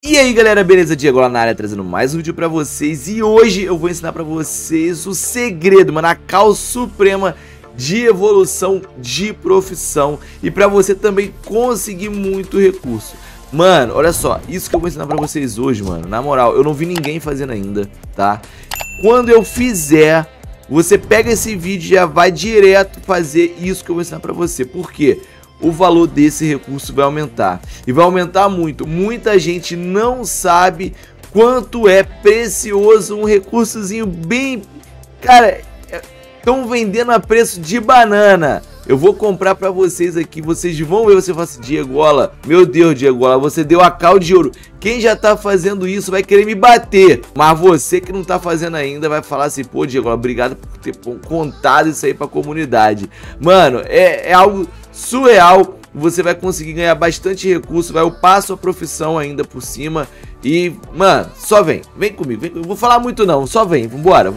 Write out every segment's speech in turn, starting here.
E aí galera, beleza? Diego lá na área trazendo mais um vídeo pra vocês. E hoje eu vou ensinar pra vocês o segredo, mano, a call suprema de evolução de profissão. E pra você também conseguir muito recurso. Mano, olha só, isso que eu vou ensinar pra vocês hoje, mano, na moral, eu não vi ninguém fazendo ainda, tá? Quando eu fizer, você pega esse vídeo e já vai direto fazer isso que eu vou ensinar pra você. Por quê? O valor desse recurso vai aumentar. E vai aumentar muito. Muita gente não sabe quanto é precioso um recursozinho bem... Cara, estão vendendo a preço de banana. Eu vou comprar pra vocês aqui. Vocês vão ver, você fala assim, Diegola, meu Deus, Diegola, você deu a cal de ouro. Quem já tá fazendo isso vai querer me bater. Mas você que não tá fazendo ainda vai falar assim, pô, Diegola, obrigado por ter contado isso aí pra comunidade. Mano, é algo surreal. Você vai conseguir ganhar bastante recurso, vai upar sua profissão ainda por cima. E, mano, só vem comigo, vem comigo. Não vou falar muito não, só vem, vambora.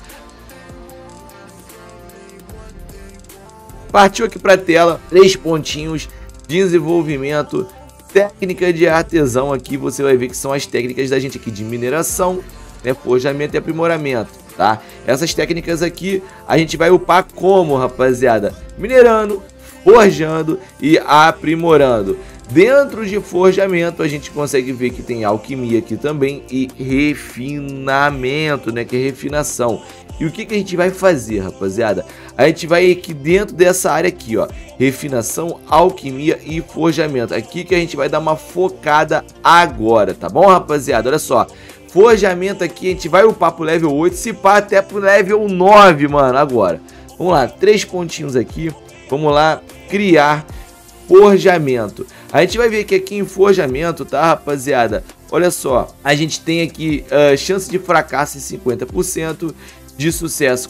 Partiu aqui pra tela, 3 pontinhos, desenvolvimento, técnica de artesão aqui, você vai ver que são as técnicas da gente aqui de mineração, né, forjamento e aprimoramento, tá? Essas técnicas aqui a gente vai upar como, rapaziada? Minerando, forjando e aprimorando. Dentro de forjamento a gente consegue ver que tem alquimia aqui também e refinamento, né, que é refinação. E o que a gente vai fazer, rapaziada? A gente vai aqui dentro dessa área aqui, ó, refinação, alquimia e forjamento. Aqui que a gente vai dar uma focada agora, tá bom, rapaziada? Olha só, forjamento aqui a gente vai upar pro level 8, se pá até pro level 9, mano, agora. Vamos lá, 3 pontinhos aqui, vamos lá, criar forjamento. A gente vai ver que aqui em forjamento, tá, rapaziada? Olha só, a gente tem aqui chance de fracasso em 50%, de sucesso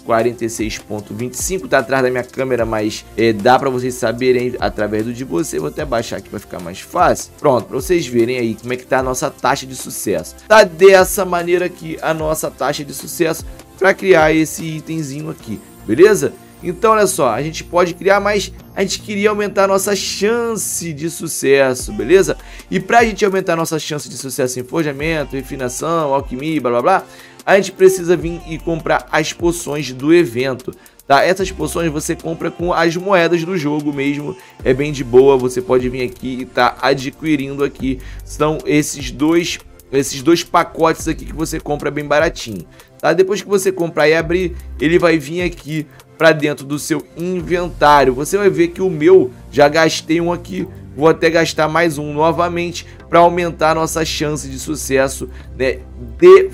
46,25, tá atrás da minha câmera, mas dá pra vocês saberem através do de você. Vou até baixar aqui pra ficar mais fácil. Pronto, pra vocês verem aí como é que tá a nossa taxa de sucesso. Tá dessa maneira aqui a nossa taxa de sucesso pra criar esse itemzinho aqui, beleza? Então olha só, a gente pode criar, mas a gente queria aumentar a nossa chance de sucesso, beleza? E pra gente aumentar a nossa chance de sucesso em forjamento, refinação, alquimia, blá blá blá, a gente precisa vir e comprar as poções do evento, tá? Essas poções você compra com as moedas do jogo mesmo, é bem de boa, você pode vir aqui e tá adquirindo aqui. São esses dois pacotes aqui que você compra bem baratinho, tá? Depois que você comprar e abrir, ele vai vir aqui para dentro do seu inventário. Você vai ver que o meu, já gastei um aqui, vou até gastar mais um novamente para aumentar a nossa chance de sucesso, né, de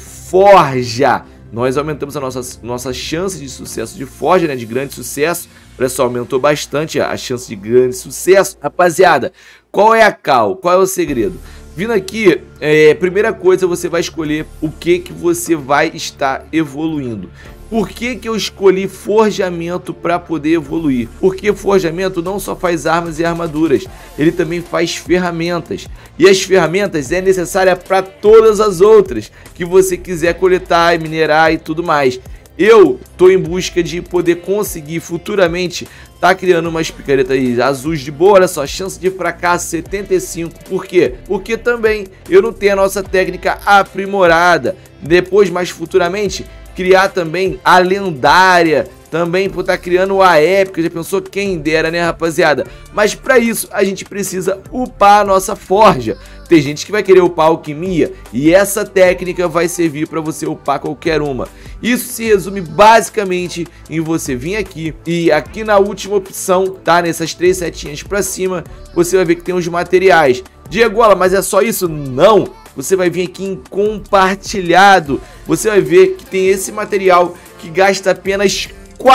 forja. Nós aumentamos a nossa chance de sucesso de forja, né, de grande sucesso. Olha só, aumentou bastante a chance de grande sucesso. Rapaziada, qual é a cal? Qual é o segredo? Vindo aqui, primeira coisa, você vai escolher o que você vai estar evoluindo. Por que eu escolhi forjamento para poder evoluir? Porque forjamento não só faz armas e armaduras, ele também faz ferramentas. E as ferramentas é necessária para todas as outras que você quiser coletar e minerar e tudo mais. Eu tô em busca de poder conseguir futuramente tá criando umas picaretas aí azuis de boa. Olha só, chance de fracasso 75. Por quê? Porque também eu não tenho a nossa técnica aprimorada. Depois, mais futuramente, criar também a lendária, também por estar criando a épica. Já pensou? Quem dera, né, rapaziada? Mas para isso a gente precisa upar a nossa forja. Tem gente que vai querer upar a alquimia e essa técnica vai servir para você upar qualquer uma. Isso se resume basicamente em você vir aqui e aqui na última opção, tá? Nessas 3 setinhas para cima, você vai ver que tem os materiais. Diegola, mas é só isso? Não! Você vai vir aqui em compartilhado. Você vai ver que tem esse material que gasta apenas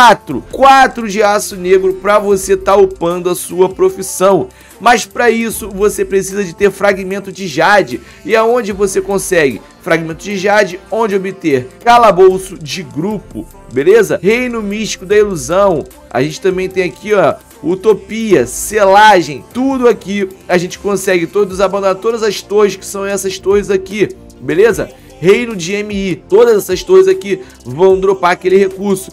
4 de aço negro para você estar upando a sua profissão. Mas para isso você precisa de ter fragmento de jade. E aonde você consegue fragmento de jade? Onde obter? Calabouço de grupo, beleza? Reino místico da ilusão. A gente também tem aqui, ó, utopia, selagem, tudo aqui a gente consegue. Todos abandonar todas as torres, que são essas torres aqui, beleza? Reino de MI, todas essas torres aqui vão dropar aquele recurso.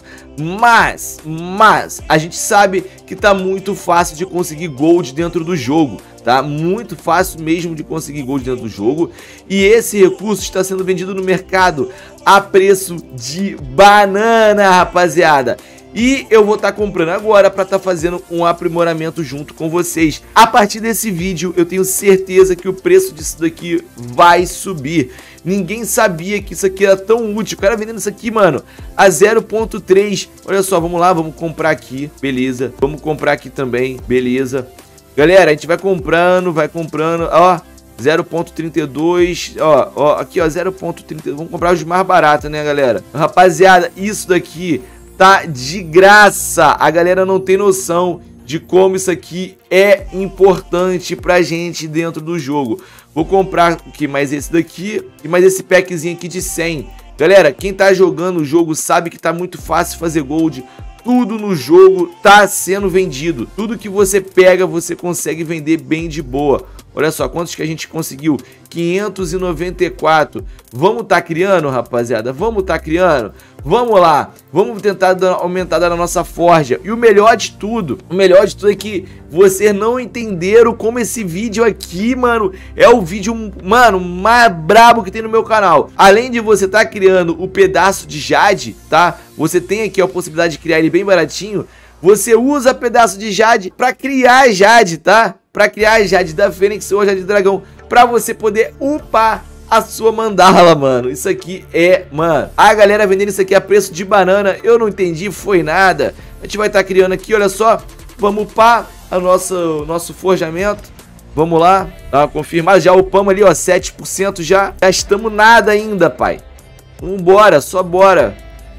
Mas a gente sabe que tá muito fácil de conseguir gold dentro do jogo, tá? Muito fácil mesmo de conseguir gold dentro do jogo. E esse recurso está sendo vendido no mercado a preço de banana, rapaziada. E eu vou estar comprando agora para estar fazendo um aprimoramento junto com vocês. A partir desse vídeo, eu tenho certeza que o preço disso daqui vai subir. Ninguém sabia que isso aqui era tão útil. O cara vendendo isso aqui, mano, a 0.3. Olha só, vamos lá, vamos comprar aqui. Beleza. Vamos comprar aqui também. Beleza. Galera, a gente vai comprando, ó. 0.32, ó, aqui ó, 0.32. Vamos comprar os mais baratos, né, galera? Rapaziada, isso daqui tá de graça. A galera não tem noção de como isso aqui é importante pra gente dentro do jogo. Vou comprar aqui mais esse daqui e mais esse packzinho aqui de 100. Galera, quem tá jogando o jogo sabe que tá muito fácil fazer gold. Tudo no jogo tá sendo vendido. Tudo que você pega, você consegue vender bem de boa. Olha só, quantos que a gente conseguiu? 594. Vamos tá criando, rapaziada? Vamos tá criando? Vamos lá. Vamos tentar aumentar na nossa forja. E o melhor de tudo é que vocês não entenderam como esse vídeo aqui, mano, é o vídeo, mano, mais brabo que tem no meu canal. Além de você tá criando o pedaço de Jade, tá? Você tem aqui a possibilidade de criar ele bem baratinho. Você usa pedaço de Jade pra criar Jade, tá? Pra criar a Jade da Fênix ou a Jade do Dragão, pra você poder upar a sua mandala, mano. Isso aqui é, mano, a galera vendendo isso aqui a preço de banana, eu não entendi, foi nada. A gente vai estar criando aqui, olha só, vamos upar o nosso forjamento. Vamos lá, tá confirmado, já upamos ali, ó, 7% já. Gastamos nada ainda, pai. Vambora, só bora.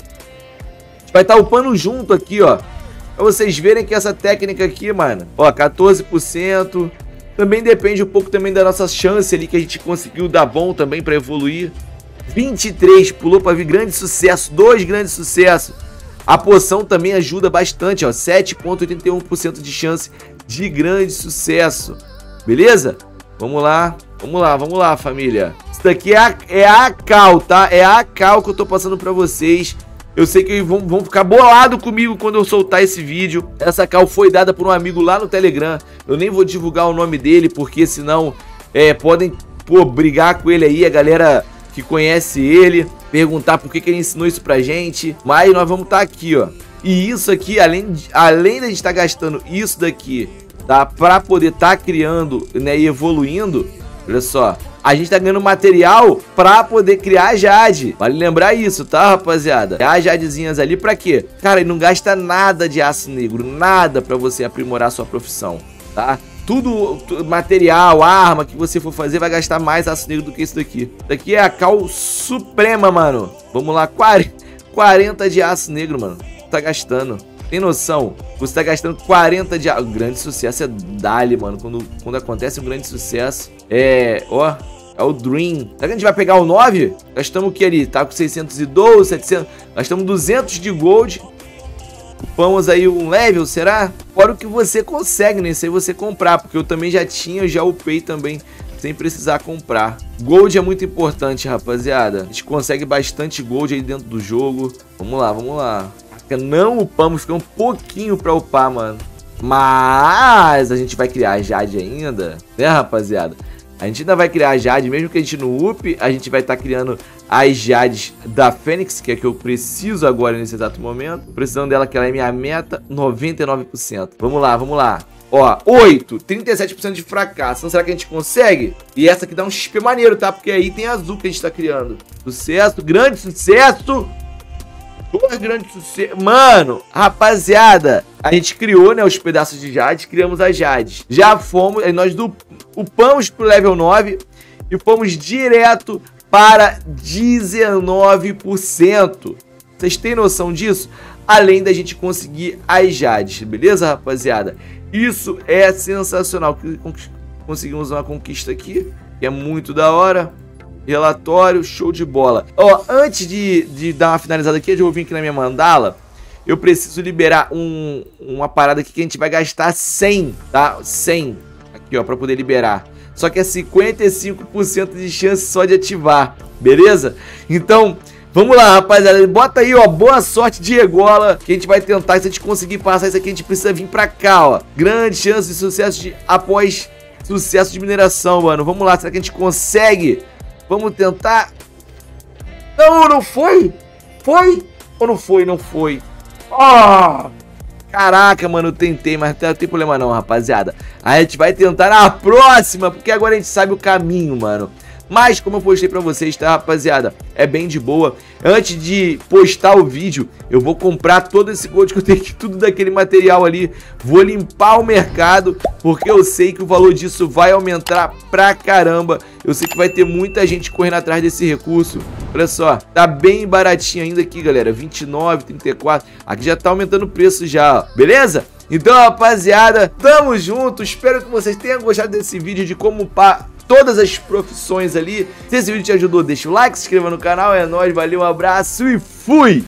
A gente vai estar upando junto aqui, ó. Pra vocês verem que essa técnica aqui, mano, ó, 14%. Também depende um pouco também da nossa chance ali que a gente conseguiu dar bom também pra evoluir. 23, pulou pra vir grande sucesso, 2 grandes sucessos. A poção também ajuda bastante, ó, 7,81% de chance de grande sucesso. Beleza? Vamos lá, família. Isso daqui é a cal, tá? É a cal que eu tô passando pra vocês. Eu sei que vão ficar bolado comigo quando eu soltar esse vídeo. Essa cal foi dada por um amigo lá no Telegram. Eu nem vou divulgar o nome dele, porque senão podem, pô, brigar com ele aí, a galera que conhece ele, perguntar por que ele ensinou isso pra gente. Mas nós vamos estar aqui, ó. E isso aqui, além da gente estar gastando isso daqui, tá? Pra poder estar criando, né, e evoluindo, olha só. A gente tá ganhando material pra poder criar a Jade. Vale lembrar isso, tá, rapaziada? As Jadezinhas ali pra quê? Cara, ele não gasta nada de aço negro. Nada pra você aprimorar a sua profissão, tá? Tudo material, arma que você for fazer vai gastar mais aço negro do que isso daqui. Isso daqui é a cal suprema, mano. Vamos lá, 40 de aço negro, mano. Tá gastando. Tem noção? Você tá gastando 40 de aço. Grande sucesso é Dali, mano. Quando acontece um grande sucesso. Ó. É o Dream. Será que a gente vai pegar o 9? Gastamos o que ali? Tá com 612, 700. Gastamos 200 de gold. Upamos aí um level, será? Fora o que você consegue, né? Isso aí você comprar. Porque eu também já tinha, já upei também. Sem precisar comprar. Gold é muito importante, rapaziada. A gente consegue bastante gold aí dentro do jogo. Vamos lá, vamos lá. Não upamos, fica um pouquinho pra upar, mano. Mas a gente vai criar a Jade ainda, né, rapaziada? A gente ainda vai criar a Jade, mesmo que a gente não upe, a gente vai estar criando as Jades da Fênix, que é a que eu preciso agora nesse exato momento. Precisando dela, que ela é minha meta, 99%. Vamos lá, vamos lá. Ó, 8, 37% de fracasso. Então será que a gente consegue? E essa aqui dá um XP maneiro, tá? Porque aí tem azul que a gente tá criando. Sucesso, grande sucesso! 2 grandes sucessos. Mano, rapaziada, a gente criou, né, os pedaços de Jade, criamos as Jades. Já fomos, nós upamos pro level 9 e fomos direto para 19%. Vocês têm noção disso? Além da gente conseguir as Jades, beleza, rapaziada? Isso é sensacional. Conseguimos uma conquista aqui, que é muito da hora. Relatório, show de bola. Ó, antes de dar uma finalizada aqui, eu vou vir aqui na minha mandala. Eu preciso liberar uma parada aqui que a gente vai gastar 100, tá? 100 aqui, ó, pra poder liberar. Só que é 55% de chance só de ativar, beleza? Então, vamos lá, rapaziada. Bota aí, ó, boa sorte de regola, que a gente vai tentar. Se a gente conseguir passar isso aqui, a gente precisa vir pra cá, ó. Grande chance de sucesso após Sucesso de mineração, mano. Vamos lá, será que a gente consegue? Vamos tentar. Não, não foi? Foi? Ou não foi? Não foi. Ah! Caraca, mano, eu tentei, mas não tem problema não, rapaziada. A gente vai tentar na próxima, porque agora a gente sabe o caminho, mano. Mas, como eu postei pra vocês, tá, rapaziada? É bem de boa. Antes de postar o vídeo, eu vou comprar todo esse gold que eu tenho aqui, tudo daquele material ali. Vou limpar o mercado, porque eu sei que o valor disso vai aumentar pra caramba. Eu sei que vai ter muita gente correndo atrás desse recurso. Olha só, tá bem baratinho ainda aqui, galera. 29, 34. Aqui já tá aumentando o preço já, ó. Beleza? Então, rapaziada, tamo junto. Espero que vocês tenham gostado desse vídeo de como upar todas as profissões ali. Se esse vídeo te ajudou, deixa o like, se inscreva no canal. É nóis, valeu, um abraço e fui!